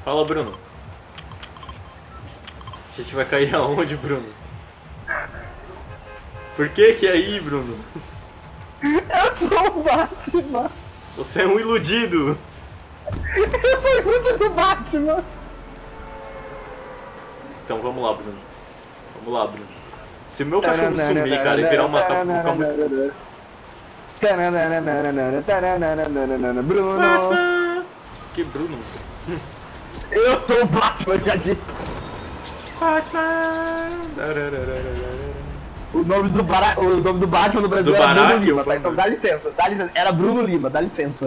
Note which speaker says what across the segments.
Speaker 1: Fala, Bruno. A gente vai cair aonde, Bruno? Por que que é aí, Bruno?
Speaker 2: Eu sou o Batman.
Speaker 1: Você é um iludido.
Speaker 2: Eu sou o iludido do Batman.
Speaker 1: Então vamos lá, Bruno. Vamos lá, Bruno. Se o meu cachorro sumir, cara, e virar uma capa, vou ficar muito...
Speaker 2: Bruno.
Speaker 1: Batman! Que Bruno?
Speaker 2: Eu sou o Batman, já disse.
Speaker 1: Batman!
Speaker 2: O nome do Batman no Brasil
Speaker 1: Do
Speaker 2: era
Speaker 1: Barack,
Speaker 2: Bruno Lima,
Speaker 1: o
Speaker 2: tá? Então dá licença, dá licença. Era Bruno Lima, dá licença.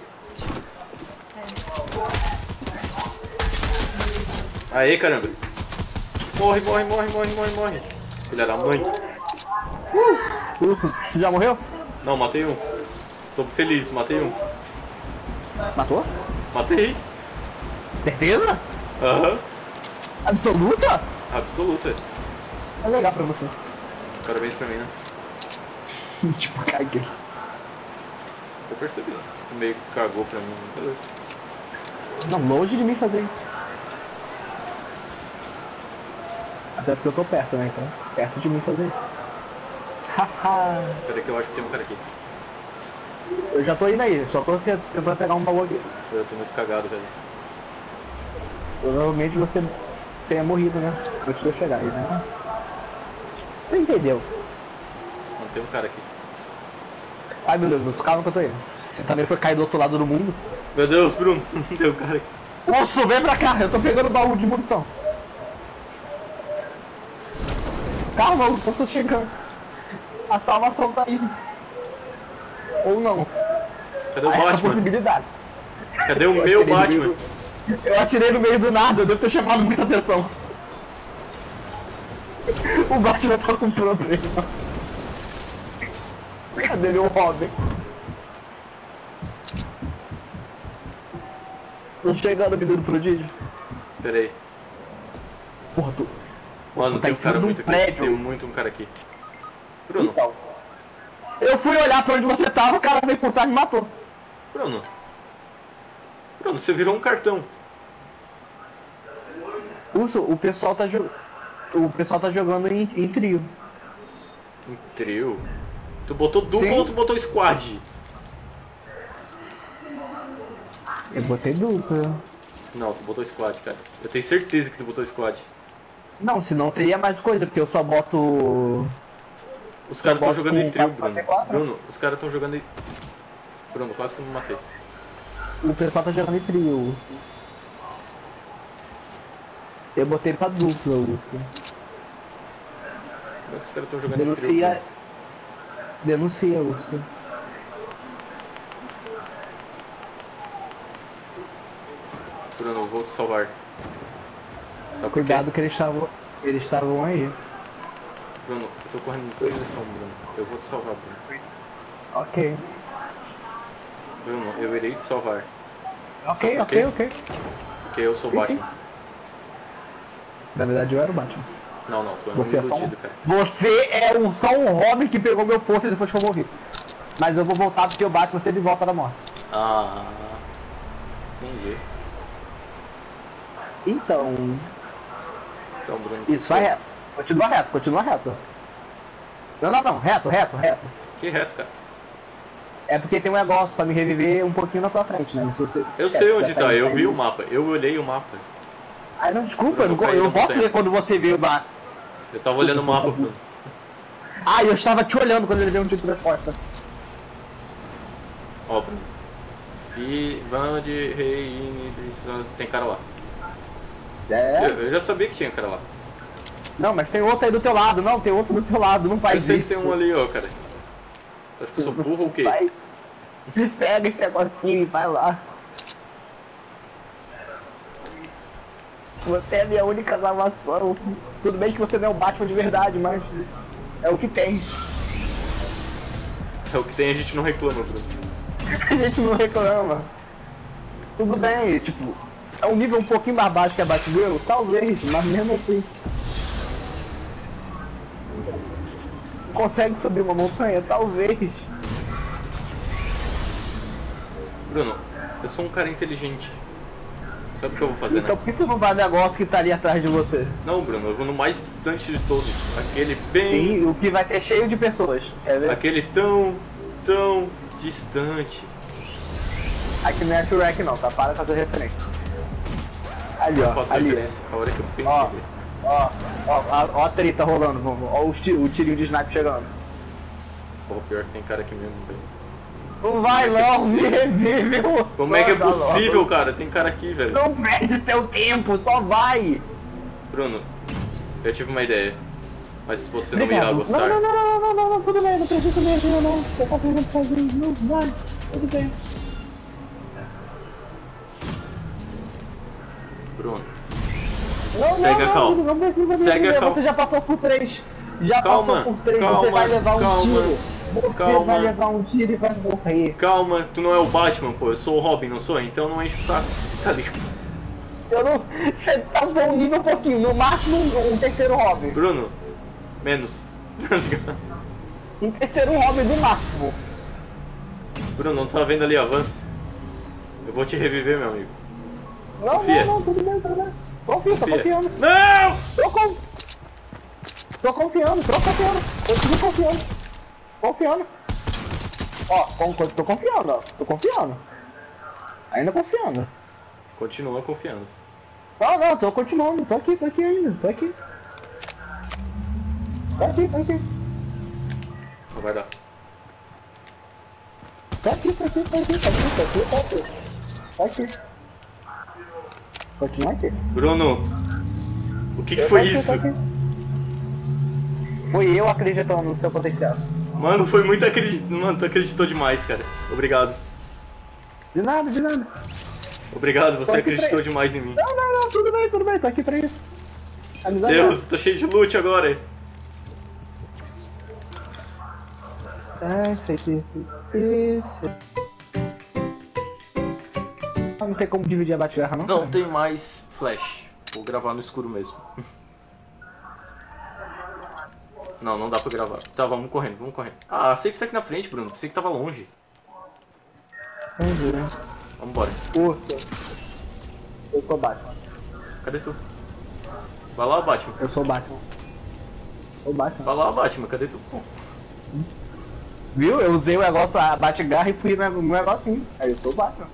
Speaker 1: Aê, caramba. Morre, morre, morre, morre, morre, morre. Filha da mãe.
Speaker 2: Ufa, tu já morreu?
Speaker 1: Não, matei um. Tô feliz, matei um.
Speaker 2: Matou?
Speaker 1: Matei.
Speaker 2: Certeza?
Speaker 1: Aham.
Speaker 2: Absoluta?
Speaker 1: Absoluta.
Speaker 2: É legal pra você.
Speaker 1: Parabéns pra mim, né?
Speaker 2: Tipo, caguei.
Speaker 1: Eu percebi. Tu meio que cagou pra mim. Beleza.
Speaker 2: Não, longe de mim fazer isso. Até porque eu tô perto, né? Então, perto de mim fazer isso. Haha.
Speaker 1: Peraí que eu acho que tem um cara aqui.
Speaker 2: Eu já tô indo aí, só tô tentando pegar um baú aqui.
Speaker 1: Eu tô muito cagado, velho.
Speaker 2: Provavelmente você tenha morrido, né? Antes de eu chegar aí, né? Você entendeu?
Speaker 1: Não, tem um cara aqui.
Speaker 2: Ai meu Deus, calma que eu tô indo. Você também foi cair do outro lado do mundo?
Speaker 1: Meu Deus, Bruno. Tem um cara aqui.
Speaker 2: Moço, vem pra cá, eu tô pegando o baú de munição. Calma, eu só tô chegando. A salvação tá indo. Ou não.
Speaker 1: Cadê o
Speaker 2: Há essa
Speaker 1: Batman?
Speaker 2: possibilidade.
Speaker 1: Cadê o
Speaker 2: Eu
Speaker 1: meu
Speaker 2: atirei no
Speaker 1: Batman?
Speaker 2: meio Eu atirei no meio do nada, eu devo ter chamado muita atenção. O Batman tá com problema. Cadê meu Robin? Tô chegando, menino prodígio.
Speaker 1: Pera aí.
Speaker 2: Porra, tu...
Speaker 1: Mano,
Speaker 2: tá
Speaker 1: tem
Speaker 2: em
Speaker 1: um
Speaker 2: cima
Speaker 1: cara
Speaker 2: de um
Speaker 1: muito aqui.
Speaker 2: prédio.
Speaker 1: Tem muito um cara aqui. Bruno.
Speaker 2: Então. Eu fui olhar pra onde você tava, o cara veio por trás e me matou.
Speaker 1: Bruno. Bruno, você virou um cartão.
Speaker 2: Urso, o pessoal tá jogando em trio.
Speaker 1: Um trio. Tu botou duplo
Speaker 2: Sim.
Speaker 1: ou tu botou squad?
Speaker 2: Eu botei dupla.
Speaker 1: Não, tu botou squad, cara. Eu tenho certeza que tu botou squad.
Speaker 2: Não, senão teria mais coisa, porque eu só boto...
Speaker 1: Os caras estão
Speaker 2: bota
Speaker 1: jogando em
Speaker 2: com
Speaker 1: trio,
Speaker 2: 4x4.
Speaker 1: Bruno. Bruno, os caras estão jogando em... Bruno, quase que eu me matei.
Speaker 2: O pessoal tá jogando em trio. Eu botei pra dupla, Urso.
Speaker 1: Como é que os caras estão jogando em trio?
Speaker 2: Denuncia... Denuncia, Urso.
Speaker 1: Bruno, eu vou te salvar. Sabe por quê?
Speaker 2: Cuidado que eles estavam aí.
Speaker 1: Bruno, eu tô correndo na tua direção, Bruno. Eu vou te salvar, Bruno.
Speaker 2: Ok.
Speaker 1: Bruno, eu irei te salvar.
Speaker 2: Ok,
Speaker 1: por quê?
Speaker 2: ok.
Speaker 1: Porque eu sou
Speaker 2: Sim,
Speaker 1: Batman.
Speaker 2: sim. Na verdade eu era o Batman.
Speaker 1: Não, não, tu é
Speaker 2: Você
Speaker 1: um
Speaker 2: é só
Speaker 1: iludido, cara.
Speaker 2: Você é só um Robin que pegou meu posto depois que eu morri. Mas eu vou voltar porque o Batman sempre volta da morte.
Speaker 1: Ah, entendi.
Speaker 2: Então,
Speaker 1: Então, Bruno...
Speaker 2: isso, vai reto. Continua reto, continua reto. Não, reto.
Speaker 1: Que reto, cara.
Speaker 2: É porque tem um negócio pra me reviver um pouquinho na tua frente, né? Se você
Speaker 1: Eu sei onde tá, eu vi o mapa. Eu olhei o mapa.
Speaker 2: Ai, não, desculpa,
Speaker 1: Bruno,
Speaker 2: eu não
Speaker 1: tem.
Speaker 2: posso ver quando você veio o Batman.
Speaker 1: Eu tava
Speaker 2: Desculpa,
Speaker 1: olhando o
Speaker 2: você
Speaker 1: mapa,
Speaker 2: sabe.
Speaker 1: Bruno.
Speaker 2: Ah, eu estava te olhando quando ele veio um tiro de resposta.
Speaker 1: Ó, Bruno. Vand, Rei, tem cara lá.
Speaker 2: É?
Speaker 1: Eu já sabia que tinha cara lá.
Speaker 2: Não, mas tem outro aí do teu lado, não, tem outro do teu lado, não
Speaker 1: Eu
Speaker 2: faz
Speaker 1: sei
Speaker 2: isso.
Speaker 1: que tem um ali, ó, cara. Tu acha que eu sou burro ou o quê?
Speaker 2: Vai. Pega esse negocinho e vai lá. Você é a minha única salvação. Tudo bem que você não é o Batman de verdade, mas é o que tem.
Speaker 1: É o que tem, a gente não reclama, Bruno.
Speaker 2: A gente não reclama. Tudo bem, tipo, é um nível um pouquinho mais baixo que a Batgirl? Talvez, mas mesmo assim. Consegue subir uma montanha? Talvez.
Speaker 1: Bruno, eu sou um cara inteligente. Sabe o que eu vou fazer,
Speaker 2: Então
Speaker 1: né?
Speaker 2: por que você não vai no negócio que tá ali atrás de você?
Speaker 1: Não, Bruno, eu vou no mais distante de todos. Aquele bem...
Speaker 2: Sim, o que vai ter cheio de pessoas. Quer ver?
Speaker 1: Aquele tão distante.
Speaker 2: Aqui não é Shrek não, tá? Para de fazer referência. Ali,
Speaker 1: Eu
Speaker 2: ó.
Speaker 1: faço
Speaker 2: Ali.
Speaker 1: referência. A hora que eu penso
Speaker 2: Ó,
Speaker 1: ali.
Speaker 2: ó a treta rolando. Ó o tirinho de sniper chegando.
Speaker 1: Pô, pior que tem cara aqui mesmo, velho.
Speaker 2: Não vai
Speaker 1: Como é que é
Speaker 2: não, me
Speaker 1: possível?
Speaker 2: revive o
Speaker 1: Como é que é
Speaker 2: Sonda
Speaker 1: possível,
Speaker 2: logo.
Speaker 1: cara? Tem cara aqui, velho.
Speaker 2: Não perde teu tempo, só vai.
Speaker 1: Bruno, eu tive uma ideia. Mas se você não irá
Speaker 2: Obrigado.
Speaker 1: gostar.
Speaker 2: Não, tudo bem, não precisa me ajudar não. Eu tô fazendo sozinho, não vai, tudo bem.
Speaker 1: Bruno,
Speaker 2: Não,
Speaker 1: Segue a calma.
Speaker 2: não precisa me
Speaker 1: Segue a
Speaker 2: ajudar,
Speaker 1: calma.
Speaker 2: você já passou por 3. Já
Speaker 1: Calma,
Speaker 2: passou por 3,
Speaker 1: calma,
Speaker 2: você vai levar um
Speaker 1: calma,
Speaker 2: tiro. Você
Speaker 1: calma.
Speaker 2: vai levar um tiro e vai morrer.
Speaker 1: calma, tu não é o Batman, pô. Eu sou o Robin, não sou? Então não enche o saco. Tá ligado?
Speaker 2: Eu não. Você tá bom nível um pouquinho, no máximo um terceiro hobby.
Speaker 1: Bruno, menos. Tá ligado?
Speaker 2: Um terceiro hobby do máximo.
Speaker 1: Bruno, não tá vendo ali a van? Eu vou te reviver, meu amigo.
Speaker 2: Não,
Speaker 1: Confia.
Speaker 2: não, tudo bem, tudo bem. Confia, tô
Speaker 1: Confia.
Speaker 2: confiando.
Speaker 1: Não!
Speaker 2: Tô confiando. Continuo confiando. Confiando. Ó, tô confiando, ó. Tô confiando. Ainda confiando.
Speaker 1: Continua confiando.
Speaker 2: Não, tô continuando. Tô aqui ainda. Tô aqui.
Speaker 1: Não vai dar.
Speaker 2: Tô aqui. Continua aqui.
Speaker 1: Bruno, o que foi isso?
Speaker 2: Foi eu acreditando no seu potencial.
Speaker 1: Mano, foi muito Mano, tu acreditou demais, cara. Obrigado.
Speaker 2: De nada.
Speaker 1: Obrigado, você
Speaker 2: Tô aqui
Speaker 1: acreditou
Speaker 2: pra isso.
Speaker 1: demais em mim.
Speaker 2: Não, tudo bem, tô aqui pra isso. Amizade.
Speaker 1: Deus, tô cheio de loot agora.
Speaker 2: Sei. Não tem como dividir a bate-garra, não?
Speaker 1: Não tem mais flash. Vou gravar no escuro mesmo. Não dá pra gravar. Tá, vamos correndo. Ah, a safe tá aqui na frente, Bruno. Pensei que tava longe.
Speaker 2: Entendi, né?
Speaker 1: Vambora.
Speaker 2: Urso. Eu sou Batman.
Speaker 1: Cadê tu? Vai lá, Batman.
Speaker 2: Eu sou Batman.
Speaker 1: Vai lá, Batman. Cadê tu? Pô.
Speaker 2: Viu? Eu usei o negócio, a bate-garra e fui no negocinho. Aí eu sou o Batman.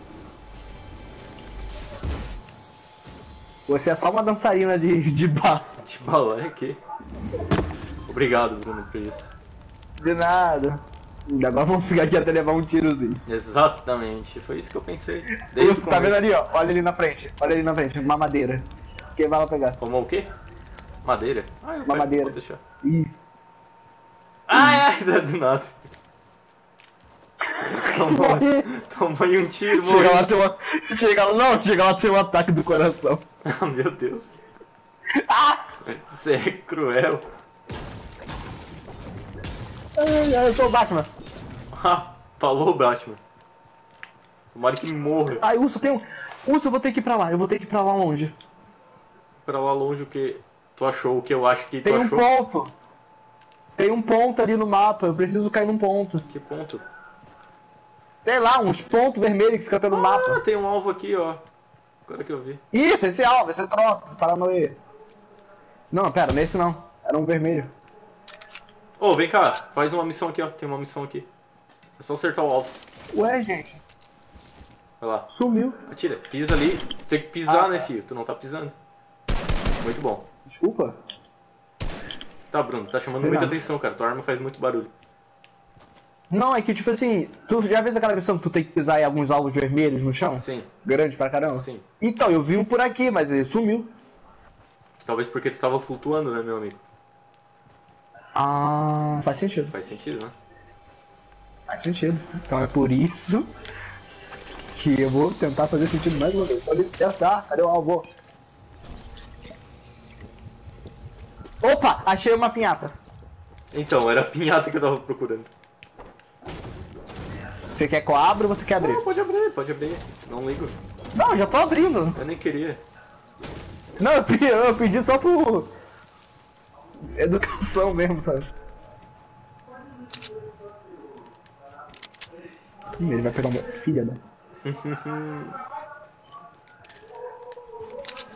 Speaker 2: Você é só uma dançarina de bar.
Speaker 1: De balé aqui. Obrigado, Bruno, por isso.
Speaker 2: De nada. Agora vamos ficar aqui até levar um tirozinho.
Speaker 1: Exatamente. Foi isso que eu pensei. Desde
Speaker 2: Urso,
Speaker 1: o
Speaker 2: tá
Speaker 1: começo.
Speaker 2: vendo ali, ó? Olha ali na frente. Uma madeira. Quem vai lá pegar?
Speaker 1: Tomou o quê? Madeira? Ah, eu
Speaker 2: Uma
Speaker 1: pego,
Speaker 2: madeira.
Speaker 1: vou deixar.
Speaker 2: Isso.
Speaker 1: Ai, do nada. Tomou aí um tiro,
Speaker 2: Chega lá,
Speaker 1: morreu.
Speaker 2: tem uma. Chega lá, tem um ataque do coração.
Speaker 1: Ah, meu Deus.
Speaker 2: Ah!
Speaker 1: Você é cruel.
Speaker 2: Eu sou o Batman.
Speaker 1: Ah, falou, Batman. Tomara que morra.
Speaker 2: Ai, Urso, Urso, eu vou ter que ir pra lá. Eu vou ter que ir pra lá longe.
Speaker 1: Pra lá longe o que tu achou, o que eu acho que tu
Speaker 2: Tem um
Speaker 1: achou.
Speaker 2: ponto. Tem um ponto ali no mapa. Eu preciso cair num ponto.
Speaker 1: Que ponto?
Speaker 2: Sei lá, uns pontos vermelhos que fica pelo
Speaker 1: Ah,
Speaker 2: mapa.
Speaker 1: tem um alvo aqui, ó. Agora que eu vi.
Speaker 2: Isso, esse alvo, esse troço, esse paranoia. Não, pera, nesse não. Era um vermelho.
Speaker 1: Ô, vem cá. Faz uma missão aqui, ó. Tem uma missão aqui. É só acertar o alvo.
Speaker 2: Ué, gente.
Speaker 1: Vai lá.
Speaker 2: Sumiu.
Speaker 1: Atira. Pisa ali. Tem que pisar,
Speaker 2: Ah,
Speaker 1: né,
Speaker 2: tá.
Speaker 1: filho? Tu não tá pisando. Muito bom.
Speaker 2: Desculpa.
Speaker 1: Tá, Bruno. Tá chamando
Speaker 2: Não.
Speaker 1: muita atenção, cara. Tua arma faz muito barulho.
Speaker 2: Não, é que tipo assim, tu já viu aquela missão que tu tem que pisar em alguns alvos vermelhos no chão?
Speaker 1: Sim,
Speaker 2: Grande pra caramba?
Speaker 1: sim.
Speaker 2: Então, eu vi um por aqui, mas ele sumiu.
Speaker 1: Talvez porque tu tava flutuando, né, meu amigo?
Speaker 2: Ah, faz sentido.
Speaker 1: Faz sentido, né?
Speaker 2: Faz sentido. Então é por isso que eu vou tentar fazer sentido mais uma vez. Pode acertar, cadê o alvo? Opa, achei uma pinhata.
Speaker 1: Então, era a pinhata que eu tava procurando.
Speaker 2: Você quer que eu abra ou você quer abrir?
Speaker 1: Não, pode abrir, pode abrir. Não ligo.
Speaker 2: Não, já tô abrindo.
Speaker 1: Eu nem queria.
Speaker 2: Não, eu pedi só por educação mesmo, sabe? Ele vai pegar o meu filho, né?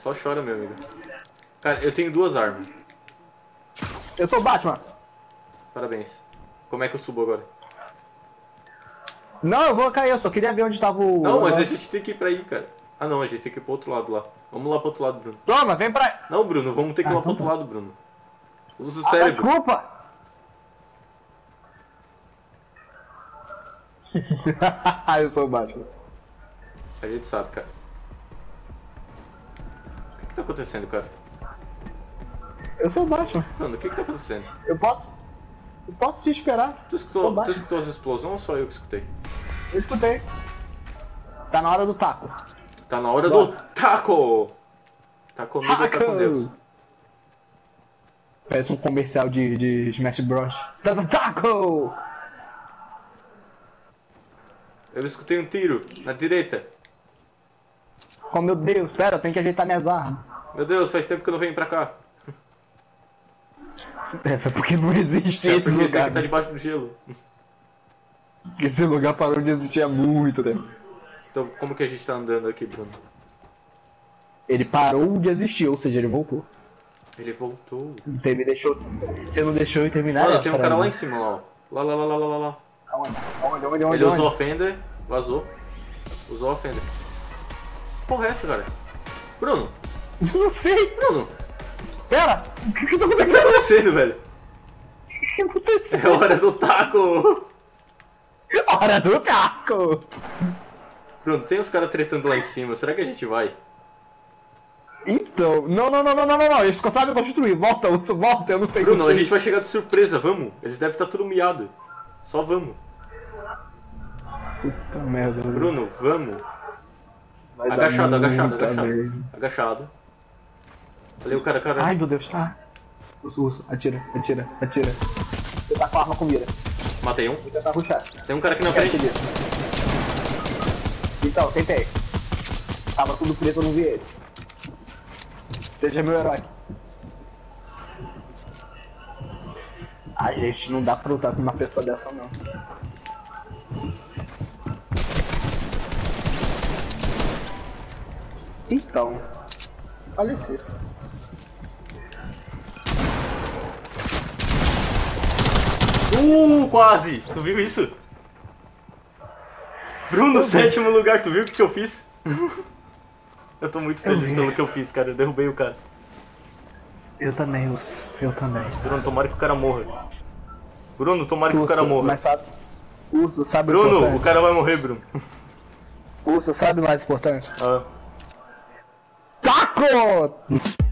Speaker 1: Só chora, meu amigo. Cara, eu tenho 2 armas.
Speaker 2: Eu sou o Batman.
Speaker 1: Parabéns. Como é que eu subo agora?
Speaker 2: Não, eu vou cair, eu só queria ver onde tava o...
Speaker 1: Não, mas a gente tem que ir pra aí, cara. Ah não, a gente tem que ir pro outro lado lá. Vamos lá pro outro lado, Bruno.
Speaker 2: Toma, vem pra...
Speaker 1: Não, Bruno, vamos ter que ir lá pro outro lado, Bruno. Usa o
Speaker 2: Ah,
Speaker 1: cérebro.
Speaker 2: desculpa! Eu sou o Batman.
Speaker 1: A gente sabe, cara. O que tá acontecendo, cara?
Speaker 2: Eu sou o Batman.
Speaker 1: Mano, o que tá acontecendo?
Speaker 2: Eu posso te esperar.
Speaker 1: Tu
Speaker 2: Sou o
Speaker 1: escutou
Speaker 2: Batman.
Speaker 1: as explosões ou só eu que escutei?
Speaker 2: Eu escutei. Tá na hora do taco.
Speaker 1: Tá na hora do taco! Tá comigo ou tá com Deus?
Speaker 2: Parece um comercial de Smash Bros. Taco!
Speaker 1: Eu escutei um tiro na direita.
Speaker 2: Oh meu Deus, pera, eu tenho que ajeitar minhas armas.
Speaker 1: Meu Deus, faz tempo que eu não venho pra cá.
Speaker 2: Foi porque não existe
Speaker 1: É
Speaker 2: esse
Speaker 1: porque esse
Speaker 2: lugar.
Speaker 1: aqui tá debaixo do gelo.
Speaker 2: Esse lugar parou de existir há muito tempo.
Speaker 1: Então, como que a gente tá andando aqui, Bruno?
Speaker 2: Ele parou de existir, ou seja, ele voltou.
Speaker 1: Ele voltou.
Speaker 2: Você me deixou. Você não deixou eu terminar.
Speaker 1: Olha,
Speaker 2: essa
Speaker 1: tem um cara
Speaker 2: frase.
Speaker 1: lá em cima, ó. Lá.
Speaker 2: Onde?
Speaker 1: Ele usou a Fender, vazou. Usou a Fender. Porra é essa, cara? Bruno!
Speaker 2: Não sei!
Speaker 1: Bruno!
Speaker 2: Pera! O que tá
Speaker 1: O que tá
Speaker 2: acontecendo?
Speaker 1: acontecendo, velho?
Speaker 2: O que aconteceu?
Speaker 1: É hora do taco!
Speaker 2: Hora do taco!
Speaker 1: Bruno, tem os caras tretando lá em cima. Será que a gente vai?
Speaker 2: Então, não, eles sabem construir, volta, Urso, volta, eu não sei
Speaker 1: Bruno, a
Speaker 2: construir.
Speaker 1: gente vai chegar de surpresa, vamos. Eles devem estar tudo miado. Só vamos.
Speaker 2: Puta merda.
Speaker 1: Bruno, vamos.
Speaker 2: Vai dar
Speaker 1: Agachado.
Speaker 2: muita merda.
Speaker 1: Agachado. Olha o cara.
Speaker 2: Ai meu Deus, ah. Urso, atira. Você tá com a arma com mira.
Speaker 1: Matei um.
Speaker 2: Vou tentar rushar.
Speaker 1: Tem um cara aqui na
Speaker 2: Quero
Speaker 1: frente.
Speaker 2: seguir. Então, tentei. Tava tudo preto, eu não vi ele. Seja meu herói. Ai, gente, não dá pra lutar com uma pessoa dessa, não. Então, falecer.
Speaker 1: Quase! Tu viu isso? Bruno, 7º lugar, tu viu o que eu fiz? Eu tô muito feliz pelo que eu fiz, cara. Eu derrubei o cara.
Speaker 2: Eu também, Urso. Eu também.
Speaker 1: Bruno, tomara que o cara morra. Bruno, tomara que o cara morra.
Speaker 2: Mas sabe... Urso, sabe o
Speaker 1: Bruno,
Speaker 2: importante?
Speaker 1: o cara vai morrer, Bruno.
Speaker 2: Urso, sabe o mais importante?
Speaker 1: Ah.
Speaker 2: Taco!